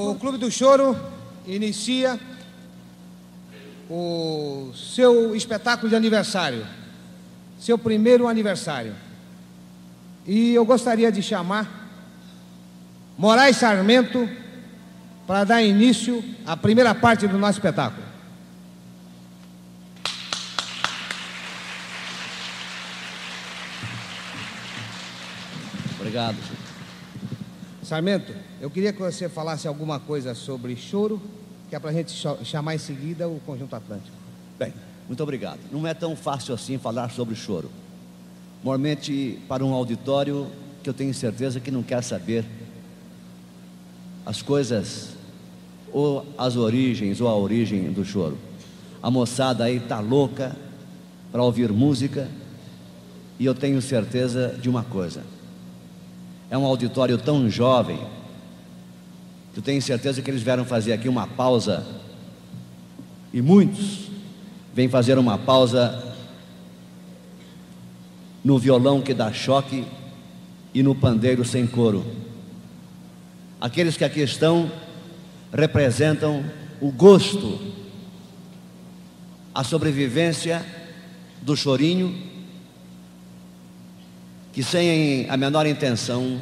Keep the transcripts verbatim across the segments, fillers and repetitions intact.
O Clube do Choro inicia o seu espetáculo de aniversário, seu primeiro aniversário. E eu gostaria de chamar Moraes Sarmento para dar início à primeira parte do nosso espetáculo. Obrigado. Sarmento, eu queria que você falasse alguma coisa sobre choro, que é para a gente chamar em seguida o Conjunto Atlântico. Bem, muito obrigado. Não é tão fácil assim falar sobre choro. Normalmente para um auditório que eu tenho certeza que não quer saber as coisas, ou as origens, ou a origem do choro. A moçada aí está louca para ouvir música, e eu tenho certeza de uma coisa: é um auditório tão jovem, que eu tenho certeza que eles vieram fazer aqui uma pausa, e muitos vêm fazer uma pausa no violão que dá choque e no pandeiro sem coro. Aqueles que aqui estão representam o gosto, a sobrevivência do chorinho, que sem a menor intenção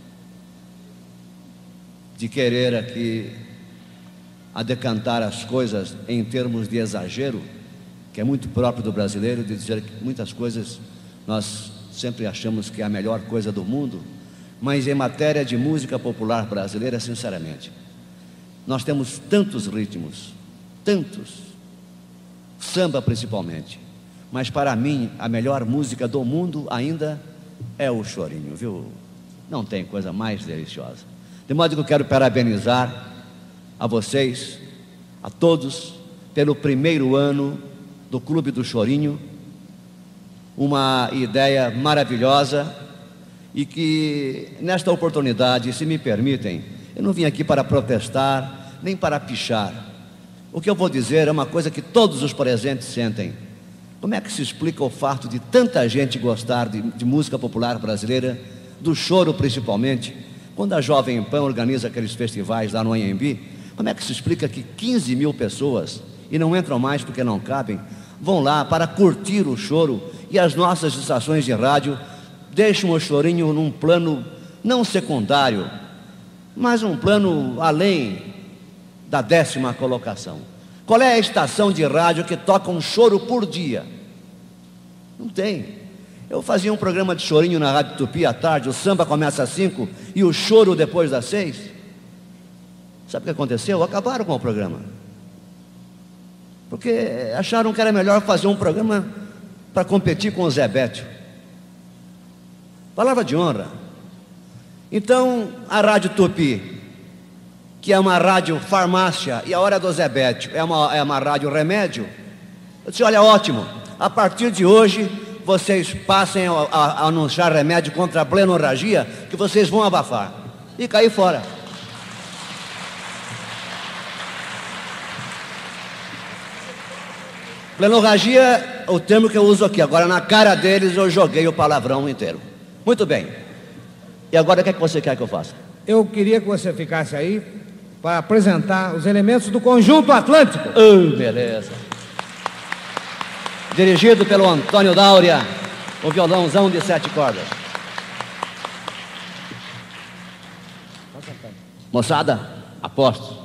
de querer aqui adecantar as coisas em termos de exagero, que é muito próprio do brasileiro, de dizer que muitas coisas nós sempre achamos que é a melhor coisa do mundo, mas em matéria de música popular brasileira, sinceramente, nós temos tantos ritmos, tantos, samba principalmente, mas para mim a melhor música do mundo ainda é o chorinho, viu? Não tem coisa mais deliciosa. De modo que eu quero parabenizar a vocês, a todos, pelo primeiro ano do Clube do Chorinho, uma ideia maravilhosa, e que nesta oportunidade, se me permitem, eu não vim aqui para protestar, nem para pichar. O que eu vou dizer é uma coisa que todos os presentes sentem. Como é que se explica o fato de tanta gente gostar de, de música popular brasileira, do choro principalmente, quando a Jovem Pan organiza aqueles festivais lá no Anhembi? Como é que se explica que quinze mil pessoas, e não entram mais porque não cabem, vão lá para curtir o choro, e as nossas estações de rádio deixam o chorinho num plano não secundário, mas um plano além da décima colocação? Qual é a estação de rádio que toca um choro por dia? Não tem. Eu fazia um programa de chorinho na Rádio Tupi à tarde, o samba começa às cinco e o choro depois das seis. Sabe o que aconteceu? Acabaram com o programa, porque acharam que era melhor fazer um programa para competir com o Zé Bétio. Palavra de honra. Então, a Rádio Tupi, que é uma rádio farmácia, e a hora do Zé Bétio é uma, é uma rádio remédio, eu disse: olha, ótimo, a partir de hoje vocês passem a, a, a anunciar remédio contra a plenorragia, que vocês vão abafar. E cair fora. Plenorragia, o termo que eu uso aqui. Agora, na cara deles, eu joguei o palavrão inteiro. Muito bem. E agora, o que é que você quer que eu faça? Eu queria que você ficasse aí para apresentar os elementos do Conjunto Atlântico. Oh, beleza. Dirigido pelo Antônio Dáurea, o violãozão de sete cordas. Moçada, aposto.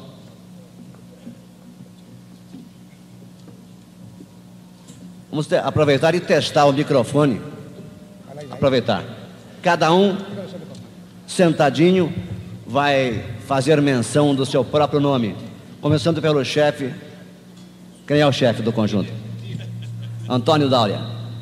Vamos ter, aproveitar e testar o microfone. Aproveitar. Cada um, sentadinho, vai fazer menção do seu próprio nome. Começando pelo chefe. Quem é o chefe do conjunto? Antônio Dáurea.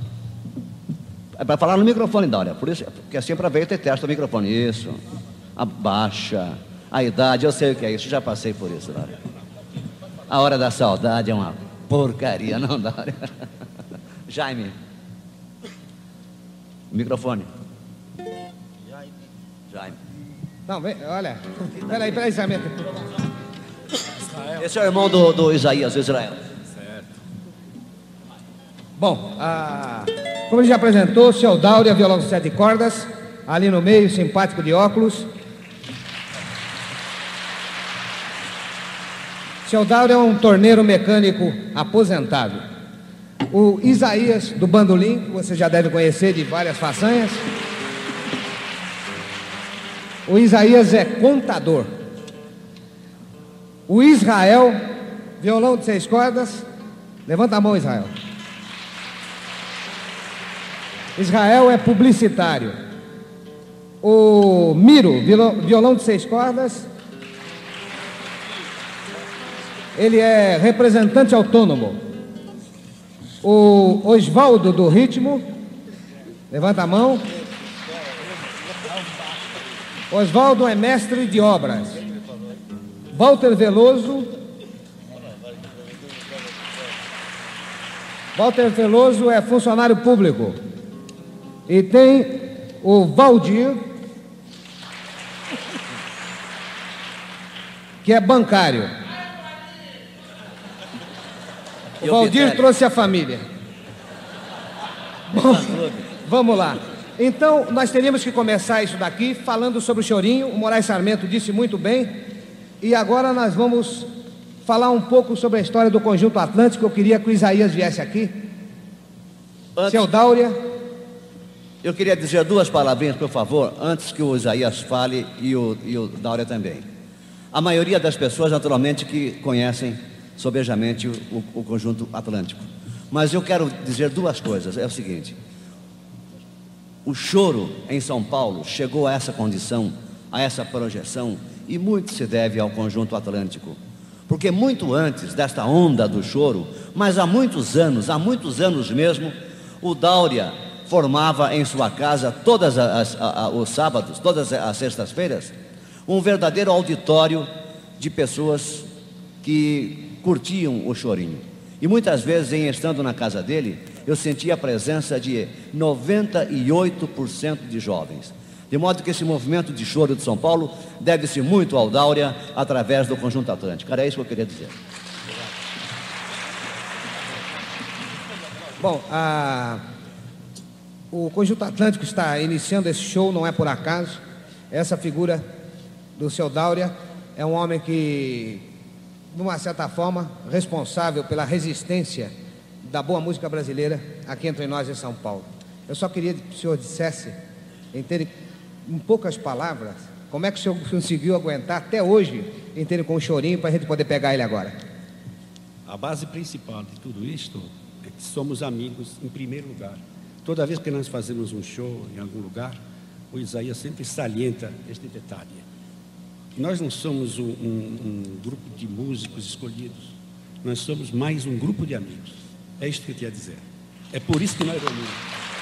É para falar no microfone, Dáurea. Por isso, porque assim aproveita e testa o microfone. Isso. Abaixa. A idade, eu sei o que é isso. Já passei por isso, Dáurea. A hora da saudade é uma porcaria, não, Dáurea? Jaime. Microfone. Jaime. Não, vem, olha. Peraí, peraí, Sarmento. Esse é o irmão do, do Isaías, do Israel. Certo. Bom, ah, como ele já apresentou, o seu Dáurea, violão de sete cordas, ali no meio, simpático de óculos. Seu Dauro é um torneiro mecânico aposentado. O Isaías, do bandolim, que você já deve conhecer de várias façanhas. O Isaías é contador. O Israel, violão de seis cordas. Levanta a mão, Israel. Israel é publicitário. O Miro, violão de seis cordas. Ele é representante autônomo. O Osvaldo, do ritmo. Levanta a mão. Osvaldo é mestre de obras. Walter Veloso. Walter Veloso é funcionário público. E tem o Valdir, que é bancário. O Valdir trouxe a família. Bom, vamos lá. Então, nós teríamos que começar isso daqui falando sobre o chorinho. O Moraes Sarmento disse muito bem. E agora nós vamos falar um pouco sobre a história do Conjunto Atlântico. Eu queria que o Isaías viesse aqui. Antes, Seu Dáurea. Eu queria dizer duas palavrinhas, por favor, antes que o Isaías fale e o, e o Dáurea também. A maioria das pessoas, naturalmente, que conhecem sobejamente o, o Conjunto Atlântico. Mas eu quero dizer duas coisas. É o seguinte: o choro em São Paulo chegou a essa condição, a essa projeção, e muito se deve ao Conjunto Atlântico. Porque muito antes desta onda do choro, mas há muitos anos, há muitos anos mesmo, o Dáurea formava em sua casa, todos os sábados, todas as sextas-feiras, um verdadeiro auditório de pessoas que curtiam o chorinho. E muitas vezes, em estando na casa dele, eu sentia a presença de noventa e oito por cento de jovens. De modo que esse movimento de choro de São Paulo deve-se muito ao Dáurea através do Conjunto Atlântico. Era isso que eu queria dizer. Bom, a... o Conjunto Atlântico está iniciando esse show, não é por acaso. Essa figura do seu Dáurea é um homem que, de uma certa forma, responsável pela resistência da boa música brasileira aqui entre nós em São Paulo. Eu só queria que o senhor dissesse, em, ter, em poucas palavras, como é que o senhor conseguiu aguentar até hoje, inteiro com o chorinho, para a gente poder pegar ele agora. A base principal de tudo isto é que somos amigos em primeiro lugar. Toda vez que nós fazemos um show em algum lugar, o Isaías sempre salienta este detalhe. Nós não somos um, um, um grupo de músicos escolhidos, nós somos mais um grupo de amigos. É isto que eu tinha a dizer. É por isso que nós reunimos.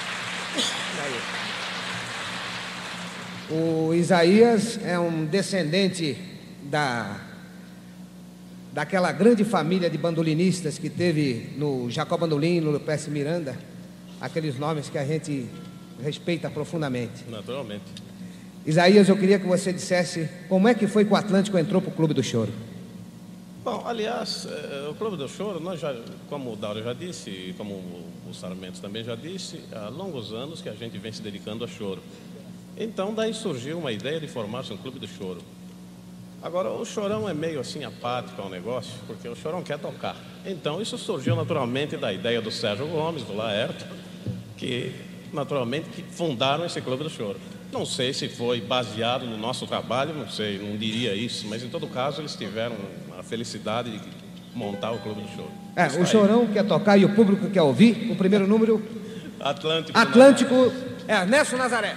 O Isaías é um descendente da, daquela grande família de bandolinistas que teve no Jacó Bandolim, no Lupécio Miranda, aqueles nomes que a gente respeita profundamente. Naturalmente. Isaías, eu queria que você dissesse como é que foi que o Atlântico entrou para o Clube do Choro. Bom, aliás, o Clube do Choro, nós já, como o Dáurea já disse, e como o Sarmento também já disse, há longos anos que a gente vem se dedicando a choro. Então, daí surgiu uma ideia de formar-se um Clube do Choro. Agora, o Chorão é meio assim apático ao negócio, porque o Chorão quer tocar. Então, isso surgiu naturalmente da ideia do Sérgio Gomes, do Laerto, que naturalmente que fundaram esse Clube do Choro. Não sei se foi baseado no nosso trabalho, não sei, não diria isso, mas em todo caso eles tiveram a felicidade de montar o Clube do Choro. É, o Chorão quer tocar e o público quer ouvir. O primeiro número... Atlântico. Atlântico, é Ernesto Nazaré.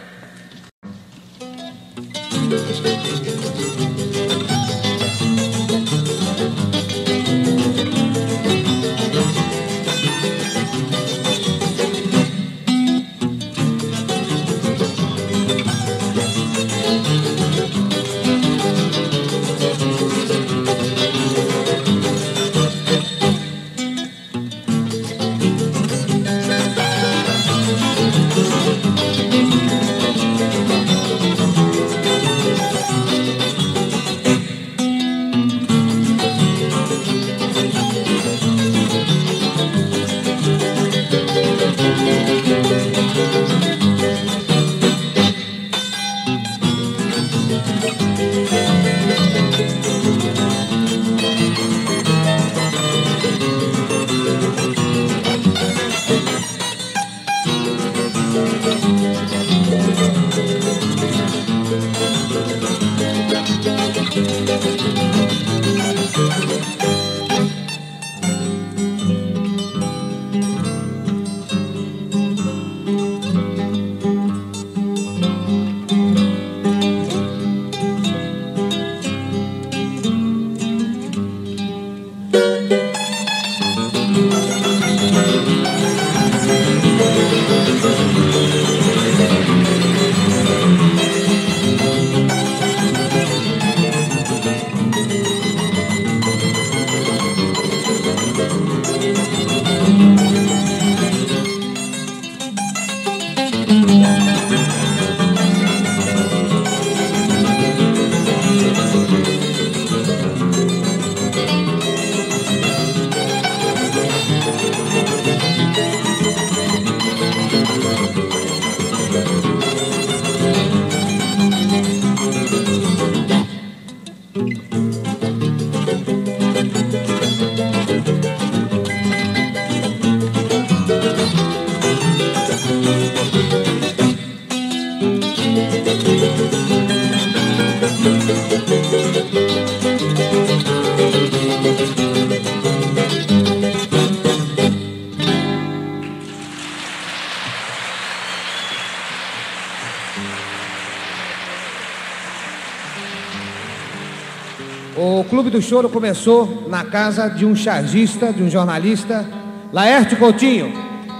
O Clube do Choro começou na casa de um chargista, de um jornalista, Laerte Coutinho.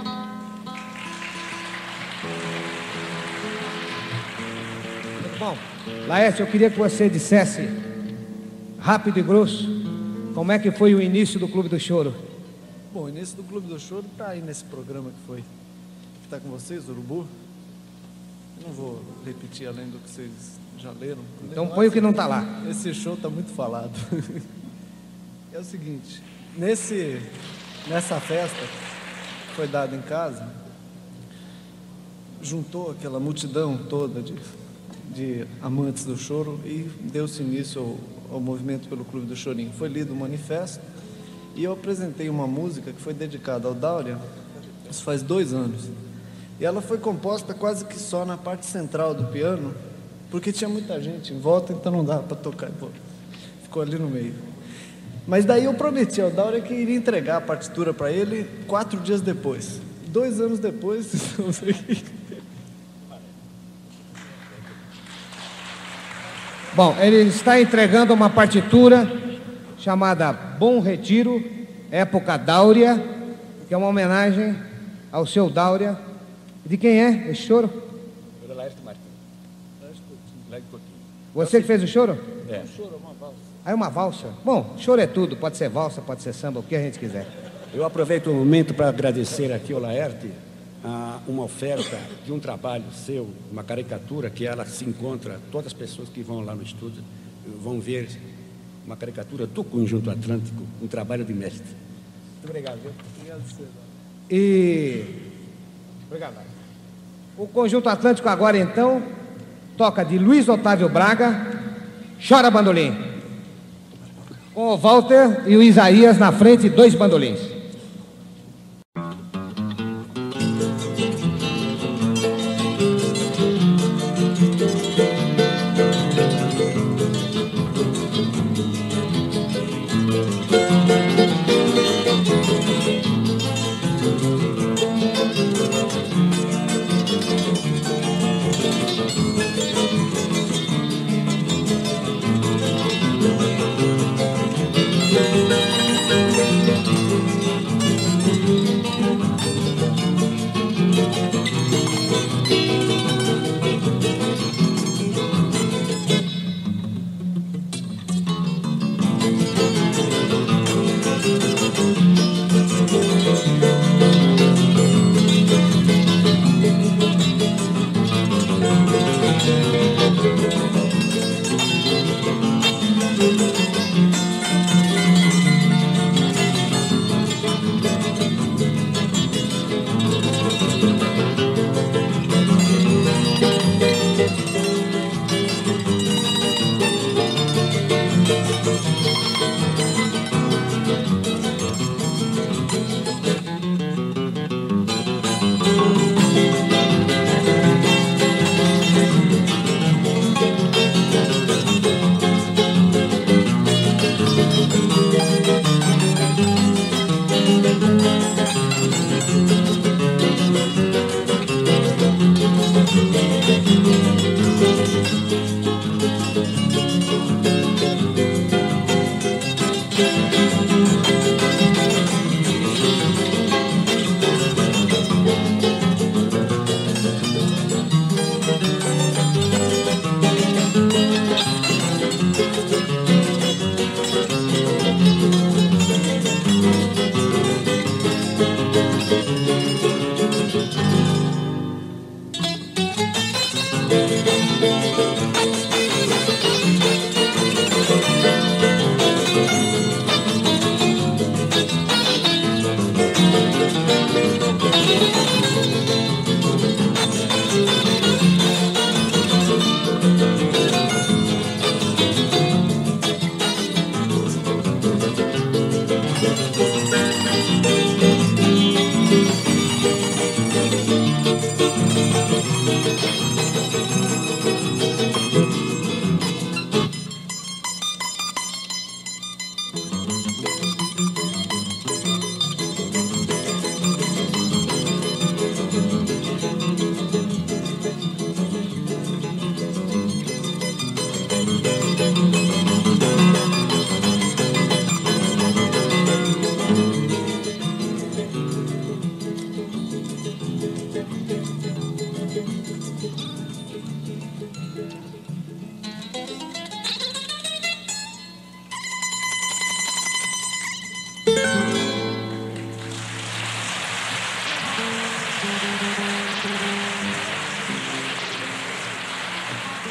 Bom, Laerte, eu queria que você dissesse, rápido e grosso, como é que foi o início do Clube do Choro. Bom, o início do Clube do Choro está aí nesse programa que foi, que está com vocês, Urubu. Eu não vou repetir além do que vocês já leram. Então põe o que não está lá. Esse show está muito falado. É o seguinte, nesse, nessa festa que foi dada em casa, juntou aquela multidão toda de, de amantes do choro e deu-se início ao, ao movimento pelo Clube do Chorinho. Foi lido o manifesto e eu apresentei uma música que foi dedicada ao Dáurea, isso faz dois anos. E ela foi composta quase que só na parte central do piano, porque tinha muita gente em volta, então não dava para tocar. Ficou ali no meio. Mas daí eu prometi ao Dáurea que iria entregar a partitura para ele quatro dias depois. Dois anos depois, estamos aqui. Bom, ele está entregando uma partitura chamada Bom Retiro, época Dáurea, que é uma homenagem ao seu Dáurea. De quem é esse choro? Do Laerte Martins. Laerte Coutinho. Você que fez o choro? É. Ah, é uma valsa? Bom, choro é tudo, pode ser valsa, pode ser samba, o que a gente quiser. Eu aproveito o momento para agradecer aqui ao Laerte a uma oferta de um trabalho seu, uma caricatura que ela se encontra, todas as pessoas que vão lá no estúdio vão ver uma caricatura do Conjunto Atlântico, um trabalho de mestre. Muito obrigado. Viu? Obrigado, senhor. E... Obrigado. O Conjunto Atlântico agora, então, toca de Luiz Otávio Braga, Chora Bandolim. Com o Walter e o Isaías na frente, dois bandolins.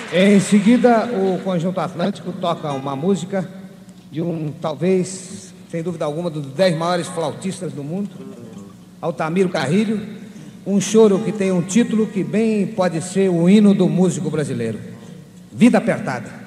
Em seguida, o Conjunto Atlântico toca uma música de um, talvez, sem dúvida alguma, dos dez maiores flautistas do mundo, Altamiro Carrilho, um choro que tem um título que bem pode ser o hino do músico brasileiro, Vida Apertada.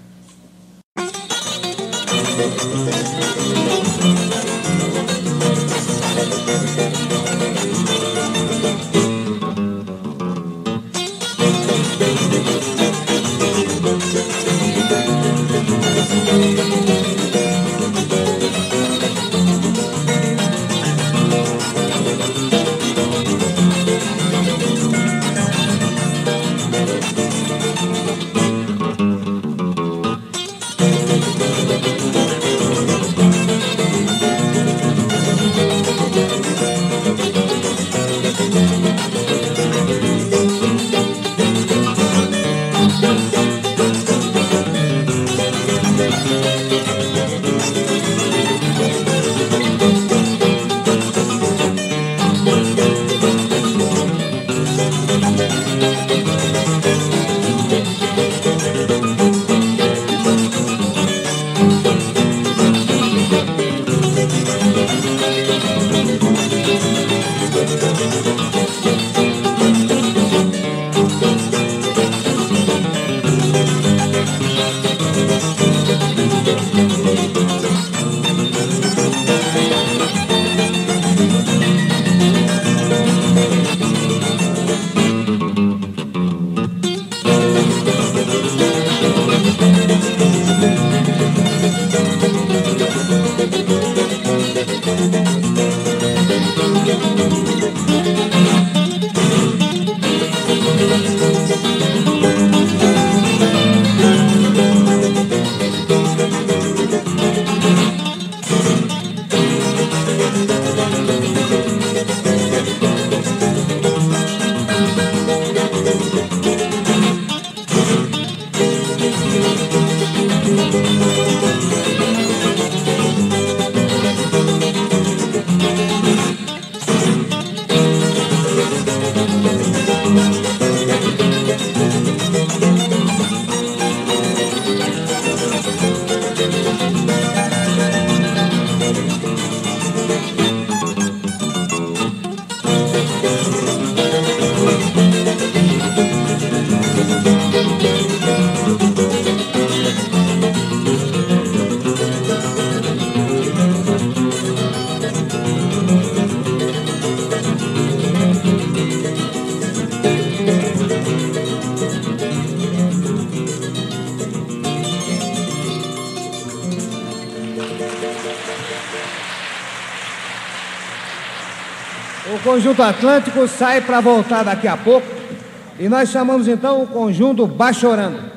O Conjunto Atlântico sai para voltar daqui a pouco e nós chamamos então o Conjunto Bachorando.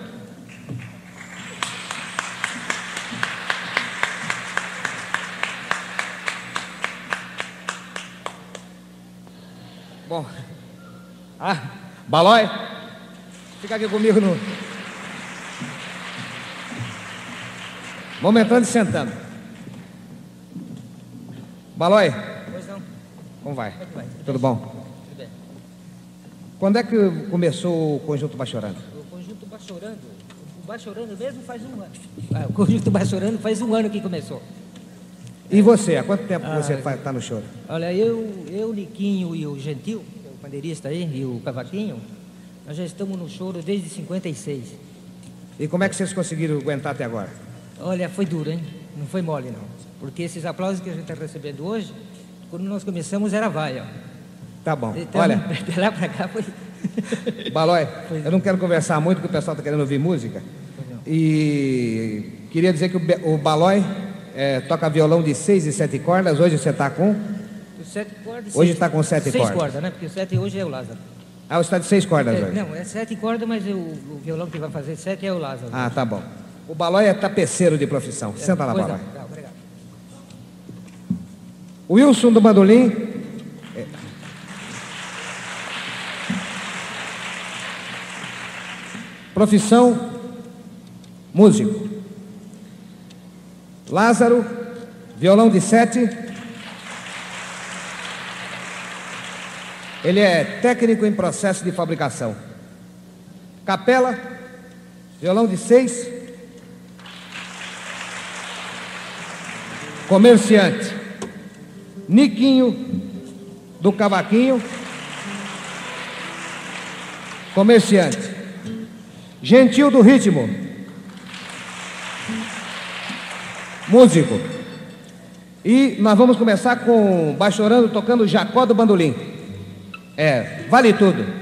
Bom, ah, Balói, fica aqui comigo no... Vamos entrando e sentando. Balói. Pois não. Como vai? Como é que vai? Tudo bom? Tudo bem. Quando é que começou o Conjunto Bachorando? O Conjunto Bachorando, o Bachorando mesmo faz um ano. Ah, o Conjunto Bachorando faz um ano que começou. E você, há quanto tempo Ah, você está no choro? Olha, eu, eu, Liquinho e o Gentil, o pandeirista aí, e o Cavaquinho, nós já estamos no choro desde cinquenta e seis. E como é que vocês conseguiram aguentar até agora? Olha, foi duro, hein? Não foi mole, não. Porque esses aplausos que a gente está recebendo hoje, quando nós começamos era vaia. Tá bom. Então, Olha, de lá para cá foi... Balói, eu não quero conversar muito porque o pessoal está querendo ouvir música. E queria dizer que o, Be- o Balói é, toca violão de seis e sete cordas. Hoje você está com... Os sete cordas, Hoje seis- está com sete seis cordas. Seis cordas, né? Porque o sete hoje é o Lázaro. Ah, você está de seis cordas É, hoje. não, é sete cordas, mas o, o violão que vai fazer sete é o Lázaro. Ah, tá bom. O Balói é tapeceiro de profissão. Senta lá, Pois Balói. não, não, obrigado. O Wilson do bandolim. é, Profissão, músico. Lázaro, violão de sete. Ele é técnico em processo de fabricação. Capela, Violão de seis. Comerciante. Niquinho, do cavaquinho. Comerciante. Gentil, do ritmo. Músico. E nós vamos começar com Baixorando tocando Jacó do bandolim. É, vale tudo.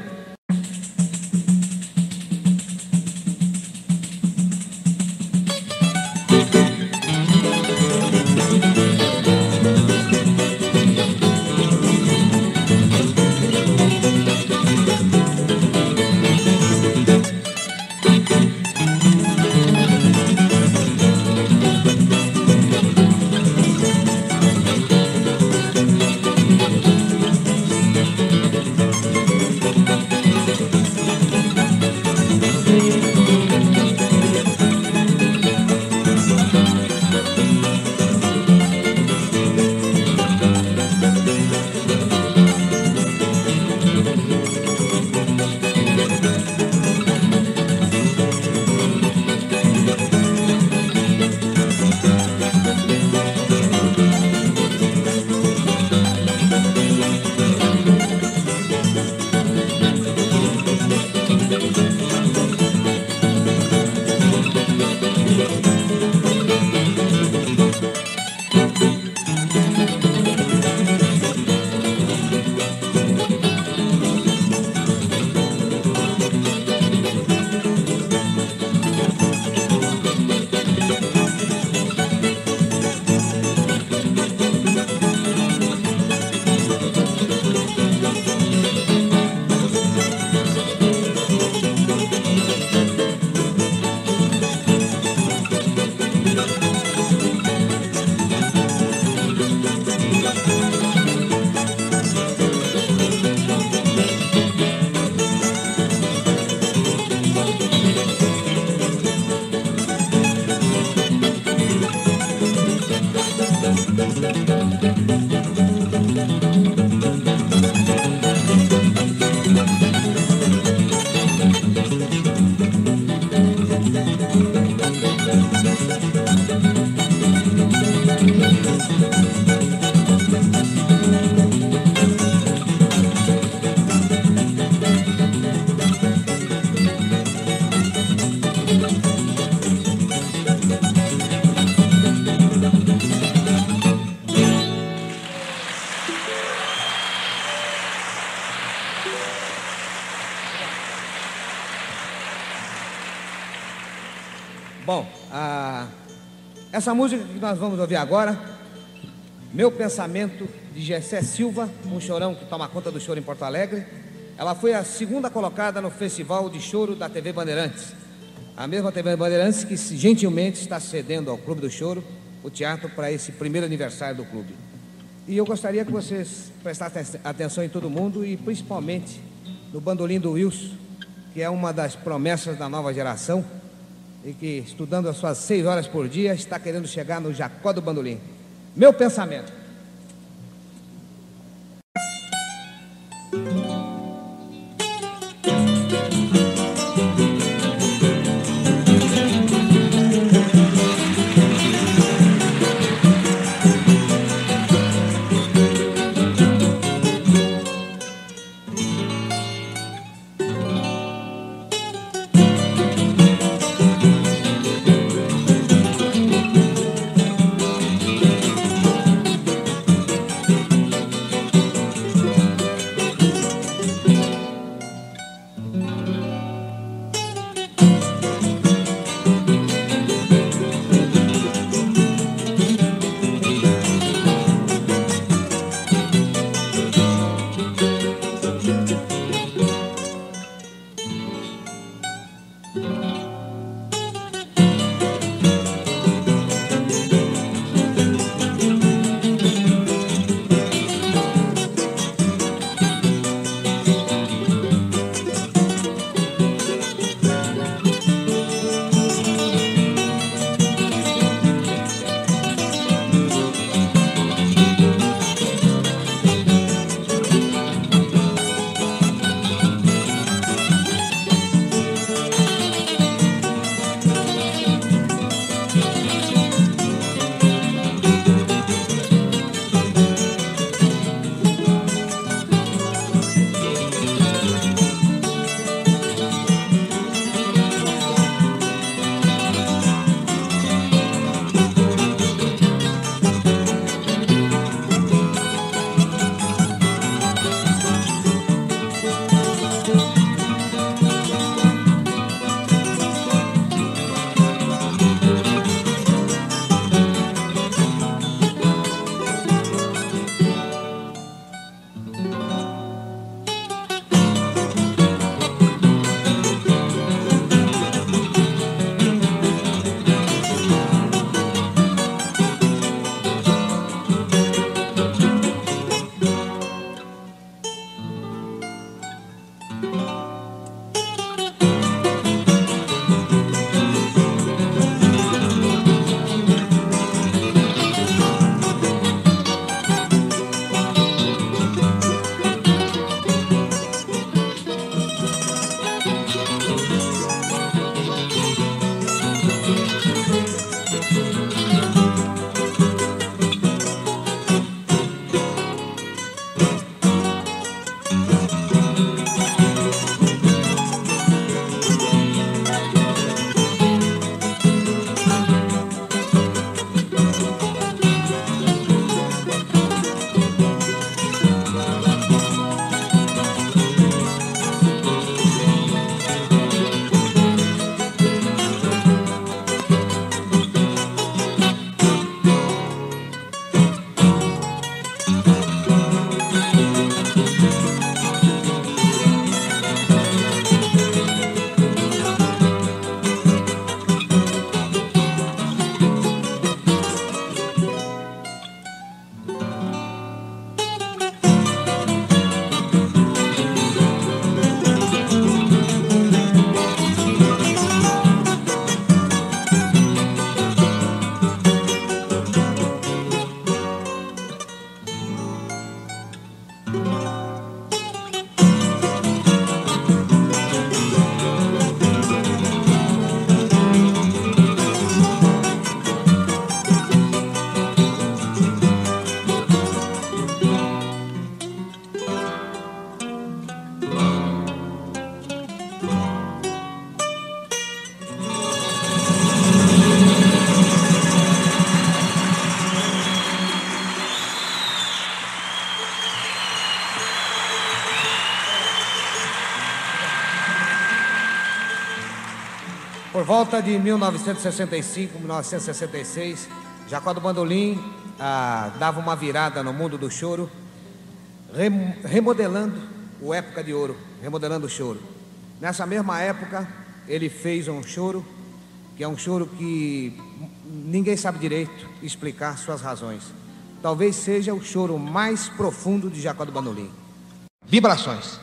Bom, a, essa música que nós vamos ouvir agora, Meu Pensamento, de Gessé Silva, um chorão que toma conta do choro em Porto Alegre. Ela foi a segunda colocada no Festival de Choro da T V Bandeirantes. A mesma T V Bandeirantes que gentilmente está cedendo ao Clube do Choro o teatro para esse primeiro aniversário do clube. E eu gostaria que vocês prestassem atenção em todo mundo e principalmente no bandolim do Wilson, que é uma das promessas da nova geração e que, estudando as suas seis horas por dia, está querendo chegar no Jacó do bandolim. Meu Pensamento. volta de mil novecentos e sessenta e cinco, mil novecentos e sessenta e seis, Jacó do Bandolim ah, dava uma virada no mundo do choro, rem, remodelando o Época de Ouro, remodelando o choro. Nessa mesma época, ele fez um choro, que é um choro que ninguém sabe direito explicar suas razões. Talvez seja o choro mais profundo de Jacó do Bandolim. Vibrações.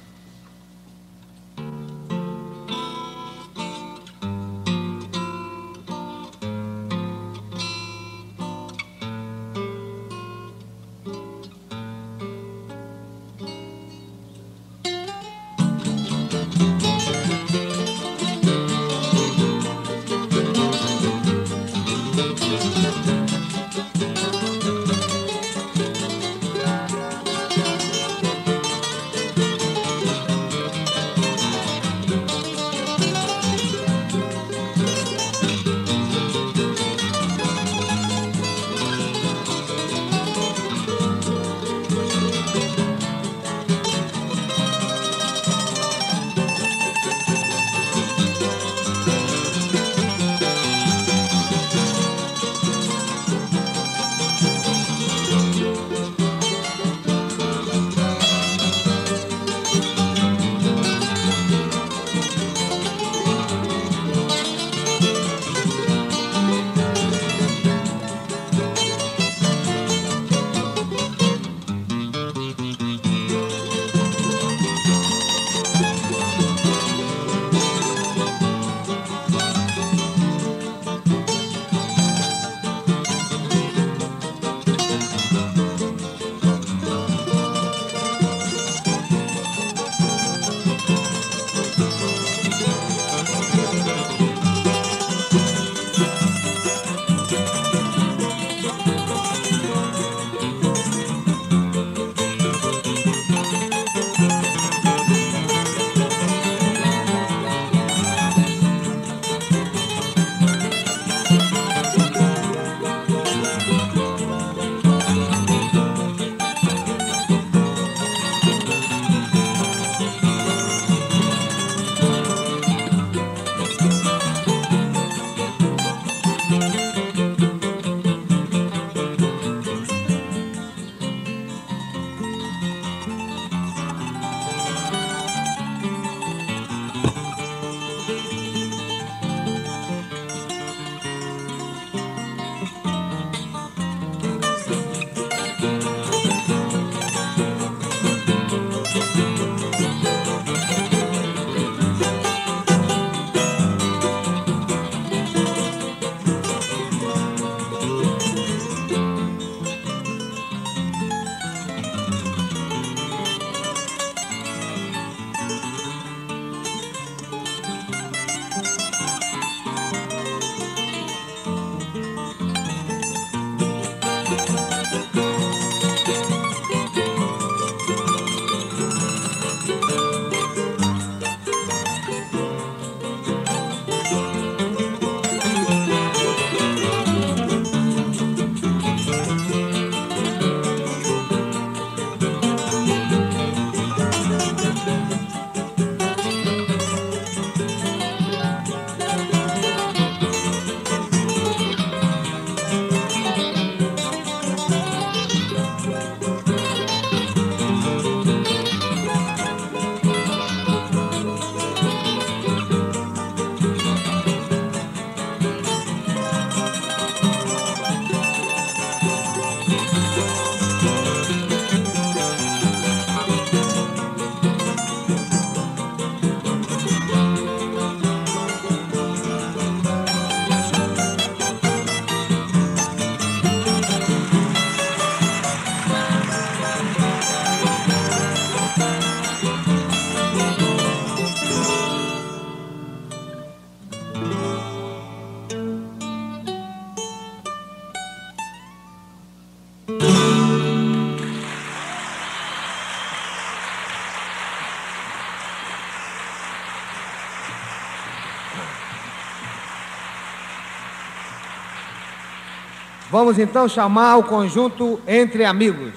Vamos então chamar o conjunto Entre Amigos.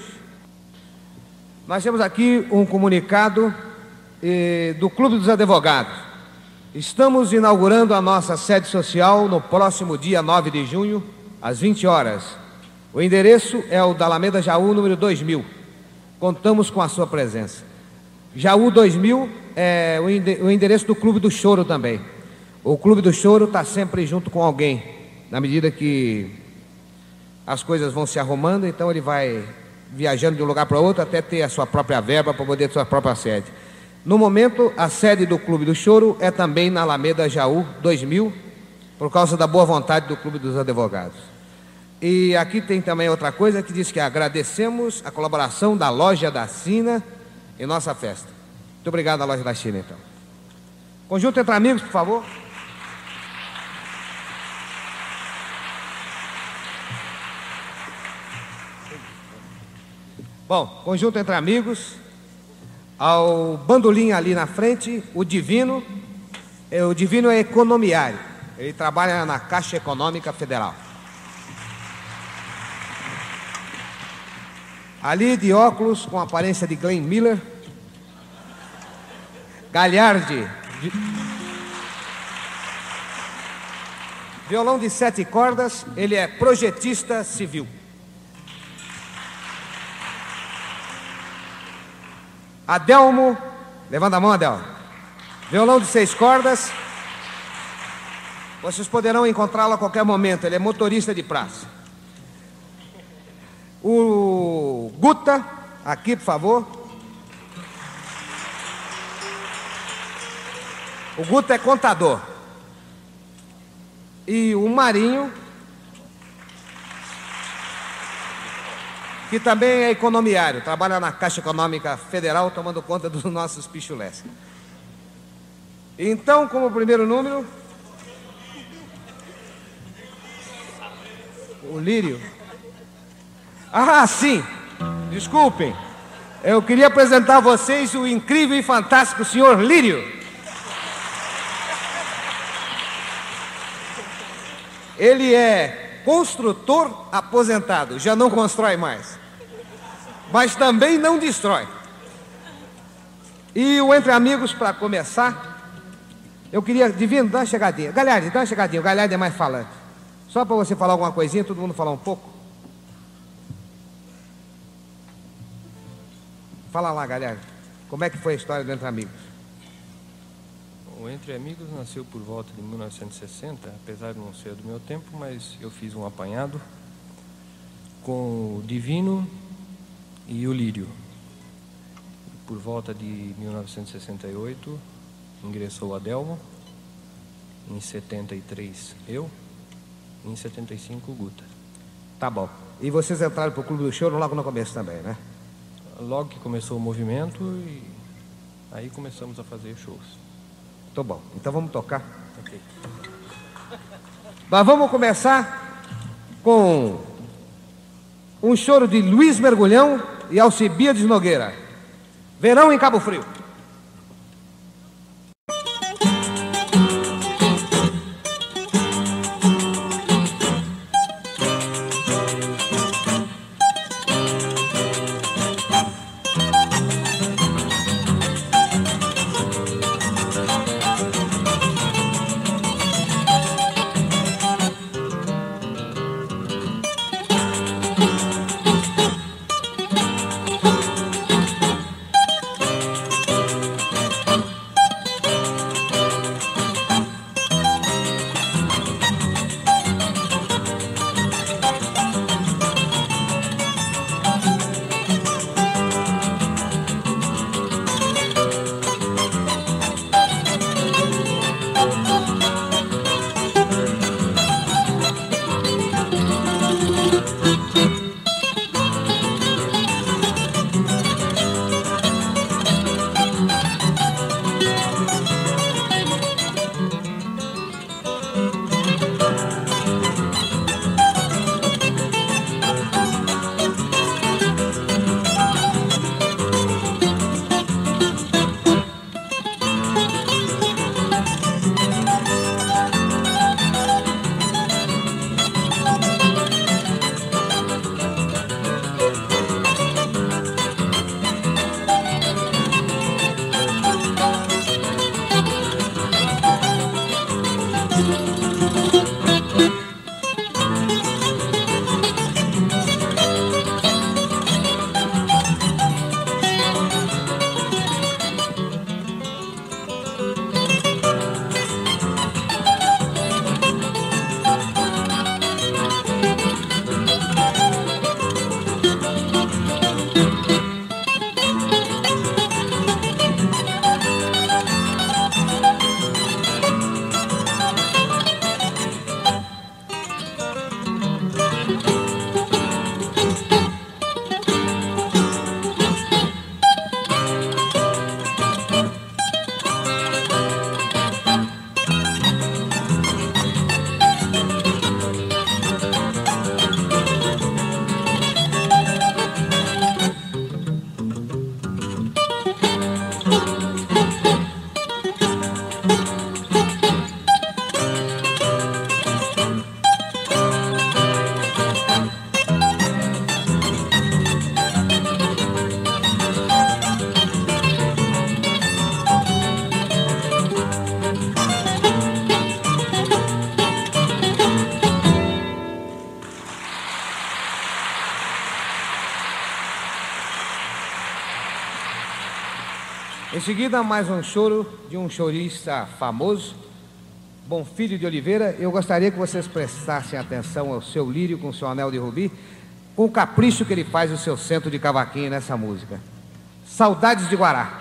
Nós temos aqui um comunicado eh, do Clube dos Advogados. Estamos inaugurando a nossa sede social no próximo dia nove de junho, às vinte horas. O endereço é o da Alameda Jaú, número dois mil. Contamos com a sua presença. Jaú dois mil é o endereço do Clube do Choro também. O Clube do Choro está sempre junto com alguém, na medida que as coisas vão se arrumando, então ele vai viajando de um lugar para outro até ter a sua própria verba para poder ter a sua própria sede. No momento, a sede do Clube do Choro é também na Alameda Jaú dois mil, por causa da boa vontade do Clube dos Advogados. E aqui tem também outra coisa que diz que agradecemos a colaboração da Loja da Sina em nossa festa. Muito obrigado à Loja da China, então. Conjunto Entre Amigos, por favor. Bom, Conjunto Entre Amigos. Ao bandolim ali na frente, o Divino. O Divino é economiário. Ele trabalha na Caixa Econômica Federal. Ali de óculos, com aparência de Glenn Miller, Galhardi, violão de sete cordas, ele é projetista civil. Adelmo, levanta a mão, Adelmo, violão de seis cordas, vocês poderão encontrá-lo a qualquer momento, ele é motorista de praça. O Guta, aqui por favor. O Guta é contador. E o Marinho, que também é economiário, trabalha na Caixa Econômica Federal, tomando conta dos nossos pichulés. Então, como primeiro número, o Lírio. Ah, sim, desculpem, eu queria apresentar a vocês o incrível e fantástico senhor Lírio. Ele é construtor aposentado, já não constrói mais, mas também não destrói. E o Entre Amigos, para começar, eu queria, Divino, dá uma chegadinha. Galhardi, dá uma chegadinha, o Galhardi é mais falante. Só para você falar alguma coisinha, todo mundo falar um pouco. Fala lá, Galhardi, como é que foi a história do Entre Amigos? O Entre Amigos nasceu por volta de mil novecentos e sessenta, apesar de não ser do meu tempo, mas eu fiz um apanhado com o Divino e o Lírio. Por volta de mil novecentos e sessenta e oito, ingressou o Adelmo, em setenta e três eu, e em setenta e cinco o Guta. Tá bom. E vocês entraram para o Clube do Choro logo no começo também, né? Logo que começou o movimento, e aí começamos a fazer shows. Tô bom, então vamos tocar. Ok. Mas vamos começar com um choro de Luiz Mergulhão e Alcibiades Nogueira. Verão em Cabo Frio. Em seguida, mais um choro de um chorista famoso, Bonfilho de Oliveira. Eu gostaria que vocês prestassem atenção ao seu lírio com o seu anel de rubi, com o capricho que ele faz o seu centro de cavaquinho nessa música. Saudades de Guará.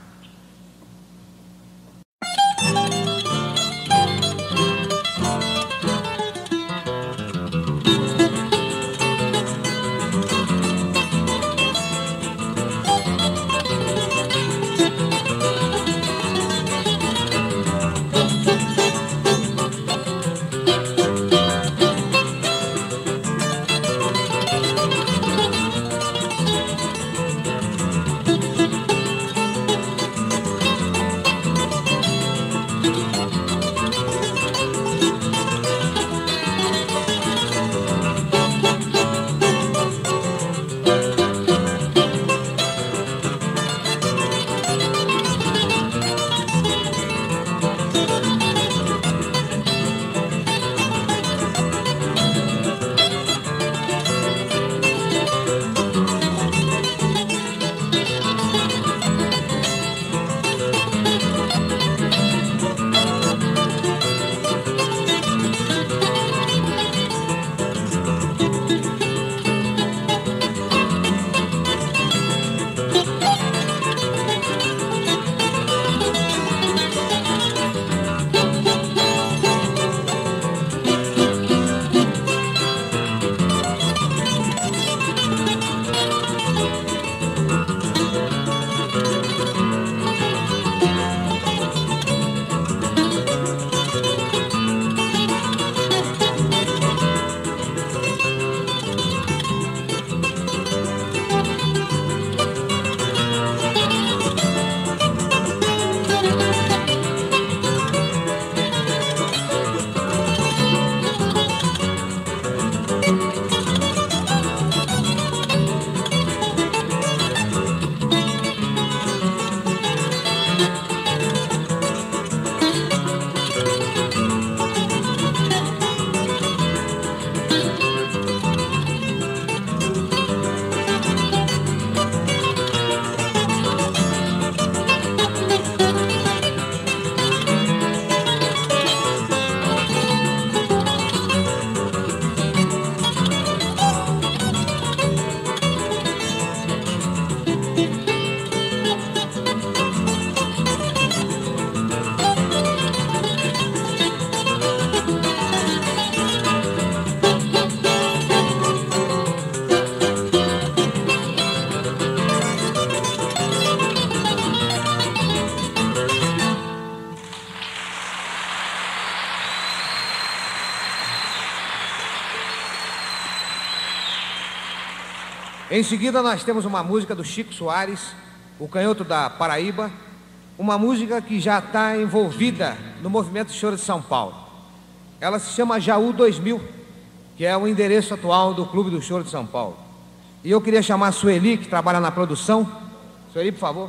Em seguida, nós temos uma música do Chico Soares, o Canhoto da Paraíba, uma música que já está envolvida no movimento Choro de São Paulo. Ela se chama Jaú dois mil, que é o endereço atual do Clube do Choro de São Paulo. E eu queria chamar a Sueli, que trabalha na produção. Sueli, por favor.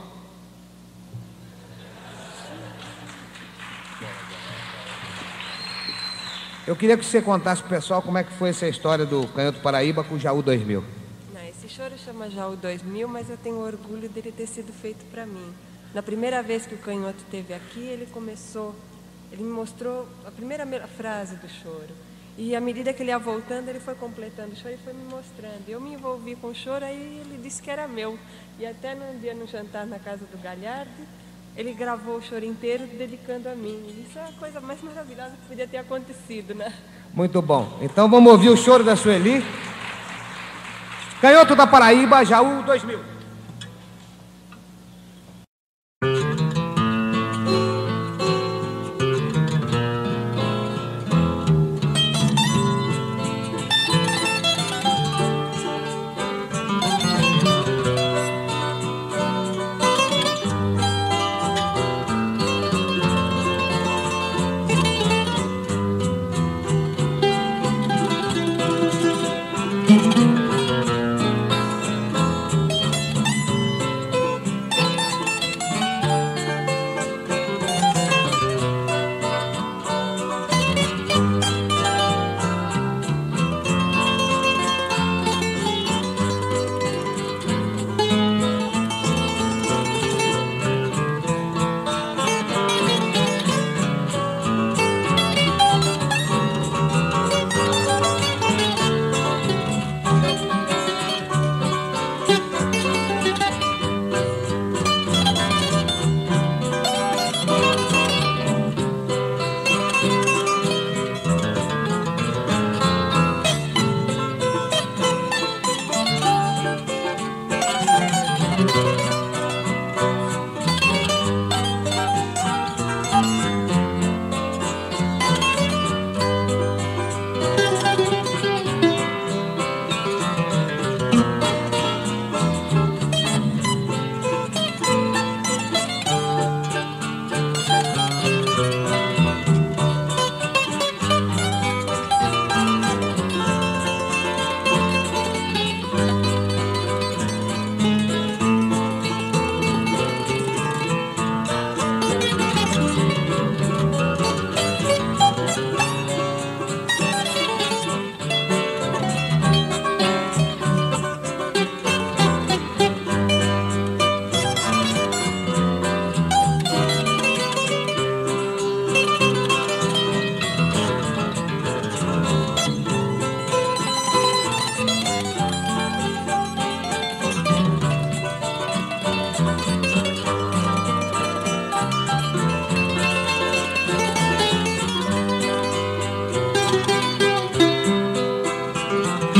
Eu queria que você contasse para o pessoal como é que foi essa história do Canhoto Paraíba com o Jaú dois mil. Esse choro chama Jaú dois mil, mas eu tenho orgulho dele ter sido feito para mim. Na primeira vez que o Canhoto esteve aqui, ele começou, ele me mostrou a primeira frase do choro. E à medida que ele ia voltando, ele foi completando o choro e foi me mostrando. Eu me envolvi com o choro, aí ele disse que era meu. E até num dia, no jantar na casa do Galhardo, ele gravou o choro inteiro dedicando a mim. Isso é a coisa mais maravilhosa que podia ter acontecido, né? Muito bom. Então vamos ouvir o choro da Sueli. Canhoto da Paraíba, Jaú dois mil.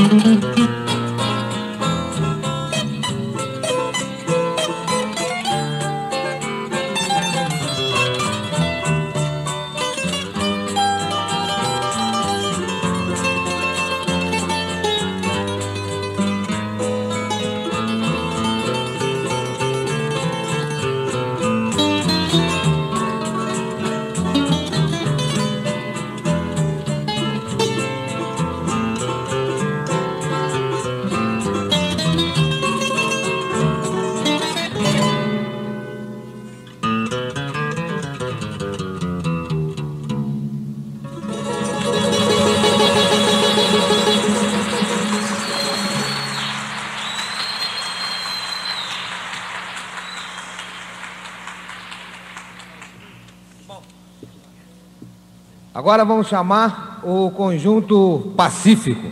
Agora vamos chamar o conjunto Pacífico.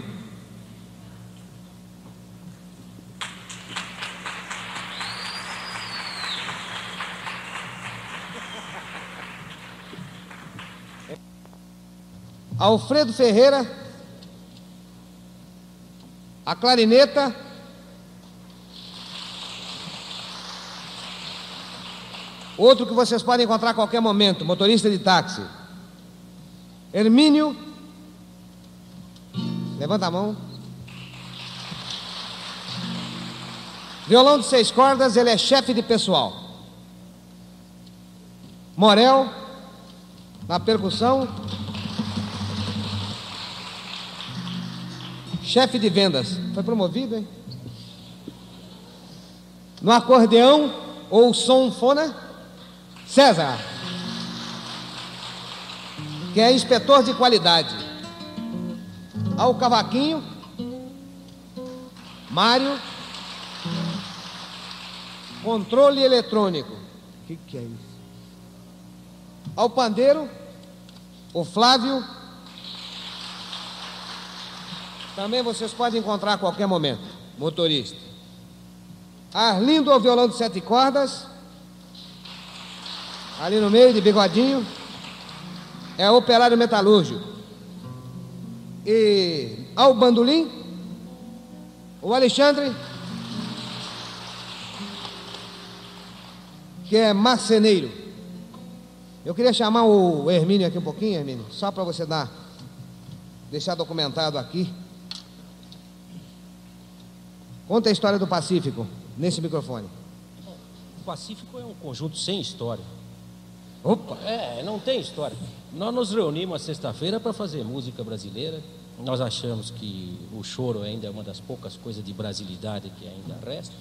Alfredo Ferreira, a clarineta, outro que vocês podem encontrar a qualquer momento, motorista de táxi. Hermínio, levanta a mão. Violão de seis cordas, ele é chefe de pessoal. Morel, na percussão. Chefe de vendas, foi promovido, hein? No acordeão ou sanfona, César, que é inspetor de qualidade. Ao cavaquinho, Mário, controle eletrônico. O que, que é isso? Ao pandeiro, o Flávio. Também vocês podem encontrar a qualquer momento, motorista. Arlindo ao violão de sete cordas, ali no meio de bigodinho, é operário metalúrgico. E ao bandolim, o Alexandre, que é marceneiro. Eu queria chamar o Hermínio aqui um pouquinho, Hermínio, só para você dar, deixar documentado aqui. Conta a história do Pacífico, nesse microfone. O Pacífico é um conjunto sem história. Opa! É, não tem história. Nós nos reunimos a sexta-feira para fazer música brasileira. Nós achamos que o choro ainda é uma das poucas coisas de brasilidade que ainda resta.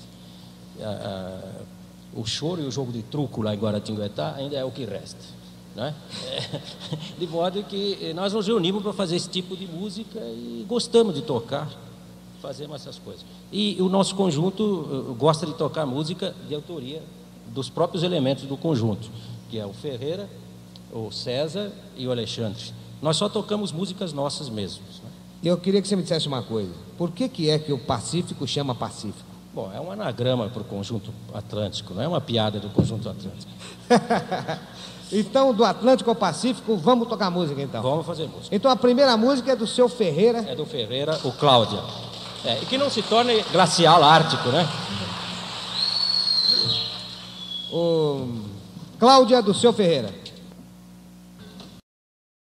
O choro e o jogo de truco lá em Guaratinguetá ainda é o que resta, né? É, de modo que nós nos reunimos para fazer esse tipo de música e gostamos de tocar, fazemos essas coisas. E o nosso conjunto gosta de tocar música de autoria dos próprios elementos do conjunto, que é o Ferreira, o César e o Alexandre. Nós só tocamos músicas nossas mesmos, né? Eu queria que você me dissesse uma coisa. Por que que é que o Pacífico chama Pacífico? Bom, é um anagrama para o conjunto atlântico, não é uma piada do conjunto atlântico. Então, do Atlântico ao Pacífico, vamos tocar música, então. Vamos fazer música. Então, a primeira música é do seu Ferreira. É do Ferreira, o Cláudia. É, e que não se torne glacial ártico, né? O Cláudia, do seu Ferreira.